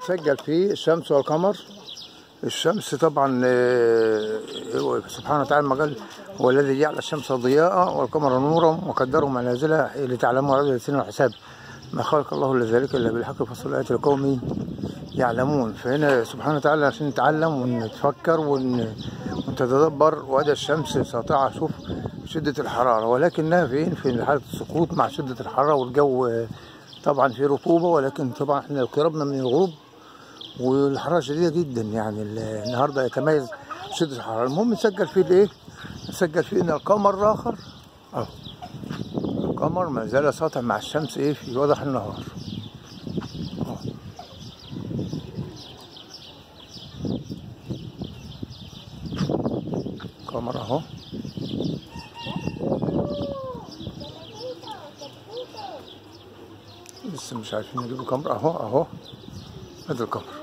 مسجل فيه الشمس والقمر. الشمس طبعا سبحانه وتعالى ما قال هو الذي جعل الشمس ضياء والقمر نورا وقدره منازل لتعلموا عدد السنين والحساب ما خلق الله لذلك الا بالحق فصل الايات لقوم يعلمون. فهنا سبحانه وتعالى عشان نتعلم ونتفكر ونتدبر. وادي الشمس ساطعه، شوف شده الحراره، ولكنها في حاله السقوط مع شده الحراره والجو طبعا في رطوبه، ولكن طبعا احنا قربنا من الغروب والحراره شديده جدا. يعني النهارده يتميز شده الحراره. المهم نسجل فيه الايه؟ نسجل فيه ان القمر الاخر اهو، القمر ما زال ساطع مع الشمس في وضح النهار اهو. القمر اهو، لسه مش عارفين نجيب القمر اهو ادي القمر.